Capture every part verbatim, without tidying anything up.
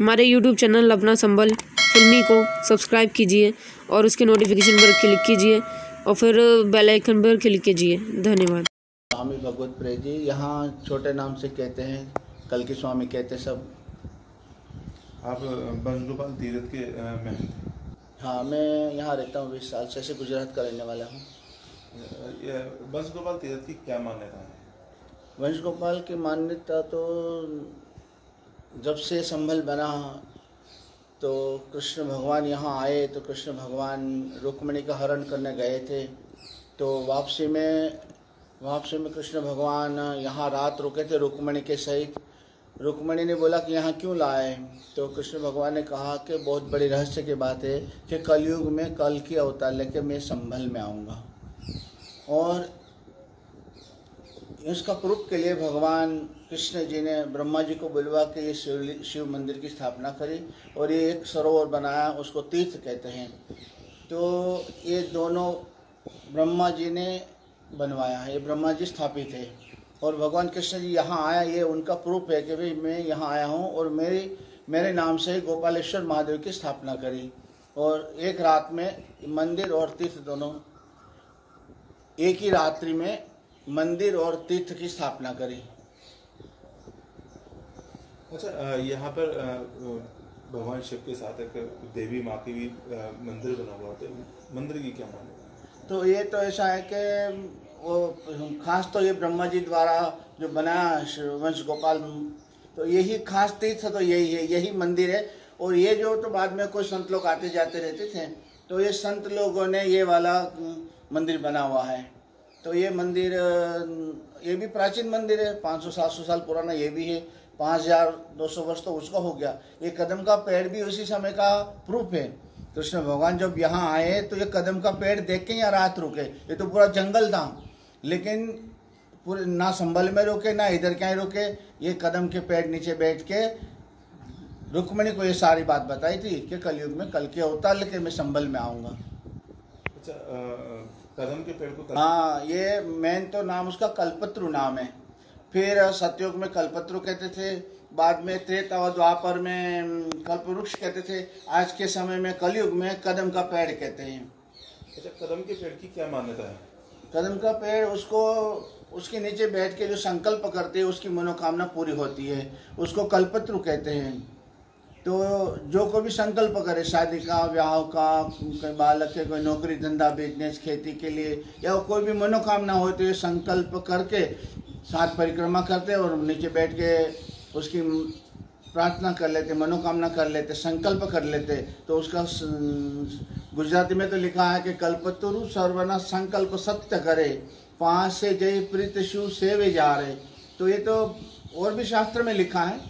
हमारे YouTube channel अपना संबल फिल्मी को सब्सक्राइब कीजिए और उसके नोटिफिकेशन पर क्लिक कीजिए और फिर बेल आइकन पर क्लिक कीजिए। धन्यवाद। स्वामी भगवत प्रिय जी, यहाँ छोटे नाम से कहते हैं, कल के स्वामी कहते सब। आप बंसगोपाल तीर्थ के महंत? हाँ, मैं यहाँ रहता हूँ बीस साल से, ऐसे गुजरात का रहने वाला हूँ। बंसगोपाल तीर्थ की क्या मान्यता है? बंसगोपाल की मान्यता तो जब से संभल बना तो कृष्ण भगवान यहाँ आए तो कृष्ण भगवान रुक्मिणी का हरण करने गए थे, तो वापसी में वापसी में कृष्ण भगवान यहाँ रात रुके थे रुक्मिणी के सहित। रुक्मिणी ने बोला कि यहाँ क्यों लाए, तो कृष्ण भगवान ने कहा कि बहुत बड़ी रहस्य की बात है कि कलयुग में कल की अवतार लेके मैं संभल में आऊँगा, और इसका प्रूफ के लिए भगवान कृष्ण जी ने ब्रह्मा जी को बुलवा के ये शिव शिव मंदिर की स्थापना करी और ये एक सरोवर बनाया, उसको तीर्थ कहते हैं। तो ये दोनों ब्रह्मा जी ने बनवाया है, ये ब्रह्मा जी स्थापित है और भगवान कृष्ण जी यहाँ आया, ये उनका प्रूफ है कि भाई मैं यहाँ आया हूँ और मेरी मेरे नाम से गोपालेश्वर महादेव की स्थापना करी। और एक रात में मंदिर और तीर्थ दोनों, एक ही रात्रि में मंदिर और तीर्थ की स्थापना करी। अच्छा, यहाँ पर भगवान शिव के साथ एक देवी माँ की भी मंदिर बना हुआ था, मंदिर की क्या मान्यता है? तो ये तो ऐसा है कि वो खास तो ये ब्रह्मा जी द्वारा जो बनाया वंश गोपाल, तो यही खास तीर्थ तो यही है, यही मंदिर है। और ये जो तो बाद में कोई संत लोग आते जाते रहते थे, तो ये संत लोगों ने ये वाला मंदिर बना हुआ है। तो ये मंदिर ये भी प्राचीन मंदिर है, पाँच सौ सात सौ साल पुराना ये भी है, पाँच हजार दो सौ वर्ष तो उसका हो गया। ये कदम का पेड़ भी उसी समय का प्रूफ है। कृष्ण भगवान जब यहाँ आए तो ये कदम का पेड़ देख के यहाँ रात रुके, ये तो पूरा जंगल था, लेकिन पूरे ना संभल में रुके ना इधर कहीं रुके, ये कदम के पेड़ नीचे बैठ के रुक्मिणी को ये सारी बात बताई थी कि कलयुग में कल के अवतार लेके मैं संभल में आऊँगा। अच्छा, कदम के पेड़ को, हाँ, ये मेन तो नाम उसका कल्पत्रु नाम है। फिर सतयुग में कल्पत्रु कहते थे, बाद में त्रेता व द्वापर में कल्पवृक्ष कहते थे, आज के समय में कलयुग में कदम का पेड़ कहते हैं। अच्छा, कदम के पेड़ की क्या मान्यता है? कदम का पेड़, उसको उसके नीचे बैठ के जो संकल्प करते हैं उसकी मनोकामना पूरी होती है, उसको कल्पत्रु कहते हैं। तो जो कोई भी संकल्प करे, शादी का, ब्याह का, कोई बालक के, कोई नौकरी धंधा बिजनेस खेती के लिए, या कोई भी मनोकामना हो तो ये संकल्प करके सात परिक्रमा करते और नीचे बैठ के उसकी प्रार्थना कर लेते, मनोकामना कर लेते, संकल्प कर लेते। तो उसका गुजराती में तो लिखा है कि कल्पतरु सर्वना संकल्प सत्य करे, पाँच से जय प्रीत शिव सेवे जा रहे। तो ये तो और भी शास्त्र में लिखा है,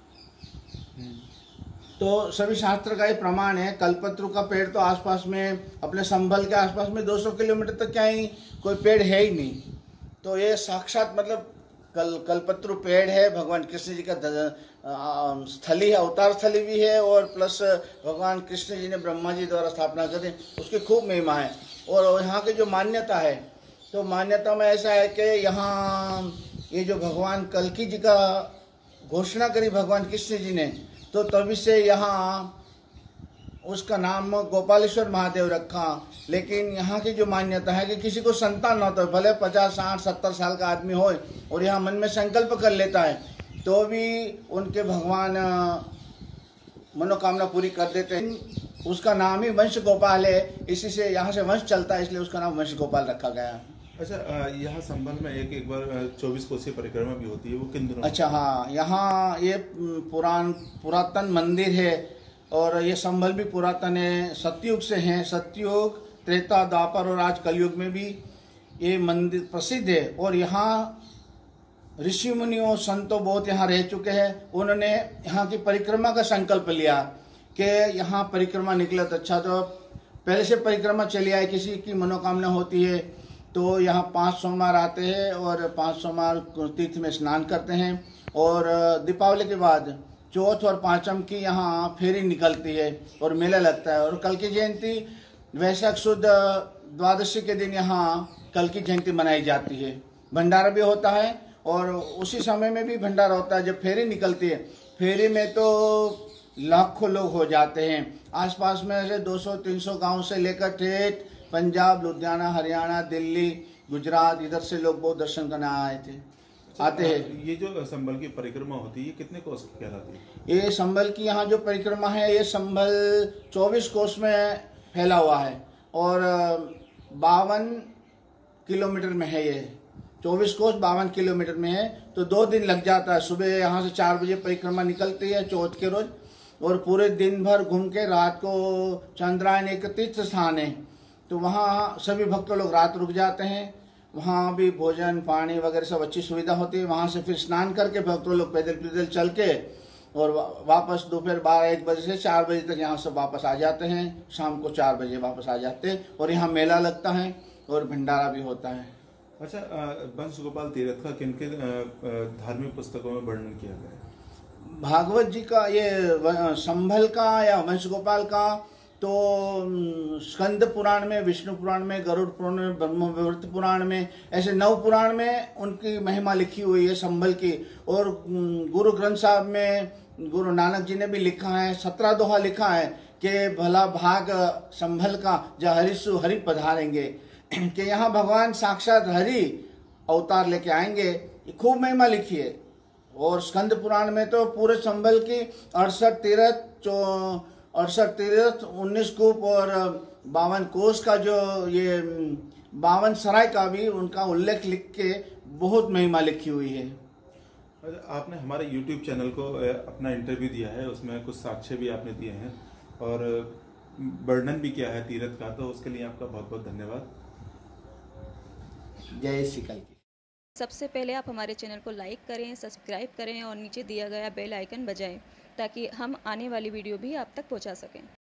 तो सभी शास्त्र का ये प्रमाण है। कल्पत्रु का पेड़ तो आसपास में अपने संभल के आसपास में दो सौ किलोमीटर तक क्या ही कोई पेड़ है ही नहीं, तो ये साक्षात मतलब कल कल्पत्रु पेड़ है, भगवान कृष्ण जी का स्थली है, अवतार स्थली भी है, और प्लस भगवान कृष्ण जी ने ब्रह्मा जी द्वारा स्थापना करी, उसकी खूब महिमा है। और यहाँ की जो मान्यता है, तो मान्यता में ऐसा है कि यहाँ ये जो भगवान कल्कि जी का घोषणा करी भगवान कृष्ण जी ने, तो तभी से यहाँ उसका नाम गोपालेश्वर महादेव रखा। लेकिन यहाँ की जो मान्यता है कि किसी को संतान न हो, भले पचास साठ सत्तर साल का आदमी हो और यहाँ मन में संकल्प कर लेता है, तो भी उनके भगवान मनोकामना पूरी कर देते हैं। उसका नाम ही वंश गोपाल है, इसी से यहाँ से वंश चलता है, इसलिए उसका नाम वंश गोपाल रखा गया। अच्छा, यहाँ संभल में एक एक बार चौबीस कोसी परिक्रमा भी होती है, वो किन दिनों? अच्छा, हाँ, यहाँ ये पुरान पुरातन मंदिर है और ये संभल भी पुरातन है, सतयुग से हैं। सतयुग, त्रेता, द्वापर और आज कलयुग में भी ये मंदिर प्रसिद्ध है। और यहाँ ऋषि मुनियों संतों बहुत यहाँ रह चुके हैं, उन्होंने यहाँ की परिक्रमा का संकल्प लिया कि यहाँ परिक्रमा निकले तो अच्छा, तो पहले से परिक्रमा चली आए, किसी की मनोकामना होती है तो यहाँ पाँच सोमवार आते हैं और पाँच सोमवार तीर्थ में स्नान करते हैं, और दीपावली के बाद चौथ और पाँचम की यहाँ फेरी निकलती है और मेला लगता है। और कल की जयंती वैशाख शुद्ध द्वादशी के दिन यहाँ कल की जयंती मनाई जाती है, भंडारा भी होता है और उसी समय में भी भंडारा होता है जब फेरी निकलती है। फेरी में तो लाखों लोग हो जाते हैं। आसपास में ऐसे दो सौ तीन सौ गांव से लेकर ठेठ पंजाब, लुधियाना, हरियाणा, दिल्ली, गुजरात, इधर से लोग बहुत दर्शन करने आए थे आते हैं। ये जो संभल की परिक्रमा होती है ये कितने कोस कहलाती है? ये संभल की यहाँ जो परिक्रमा है ये संभल चौबीस कोस में फैला हुआ है और बावन किलोमीटर में है। ये चौबीस कोस बावन किलोमीटर में है, तो दो दिन लग जाता है। सुबह यहाँ से चार बजे परिक्रमा निकलती है चौथ के रोज और पूरे दिन भर घूम के रात को चंद्रायन एक तीर्थ स्थान है, तो वहाँ सभी भक्त लोग रात रुक जाते हैं। वहाँ भी भोजन पानी वगैरह सब अच्छी सुविधा होती है। वहाँ से फिर स्नान करके भक्त लोग पैदल पैदल चल के और वापस दोपहर बारह एक बजे से चार बजे तक यहाँ से वापस आ जाते हैं। शाम को चार बजे वापस आ जाते हैं और यहाँ मेला लगता है और भंडारा भी होता है। अच्छा, वंश गोपाल तीर्थ का किन किन धार्मिक पुस्तकों में वर्णन किया गया है? भागवत जी का, ये संभल का या वंश गोपाल का तो स्कंद पुराण में, विष्णु पुराण में, गरुड़ पुराण में, ब्रह्मवृत्त पुराण में, ऐसे नौ पुराण में उनकी महिमा लिखी हुई है संभल की। और गुरु ग्रंथ साहब में गुरु नानक जी ने भी लिखा है, सत्रह दोहा लिखा है कि भला भाग संभल का जा हरिसु हरि पधारेंगे, कि यहाँ भगवान साक्षात हरि अवतार लेके आएंगे। खूब महिमा लिखी है। और स्कंद पुराण में तो पूरे संभल की अड़सठ तीर्थ चो अड़सठ तीर्थ, उन्नीस कूप और बावन कोस का जो ये बावन सराय का भी उनका उल्लेख लिख के बहुत महिमा लिखी हुई है। आपने हमारे यूट्यूब चैनल को अपना इंटरव्यू दिया है, उसमें कुछ साक्ष्य भी आपने दिए हैं और वर्णन भी किया है तीर्थ का, तो उसके लिए आपका बहुत बहुत धन्यवाद। जय श्री कल की। सबसे पहले आप हमारे चैनल को लाइक करें, सब्सक्राइब करें और नीचे दिया गया बेल आइकन बजाएं ताकि हम आने वाली वीडियो भी आप तक पहुंचा सकें।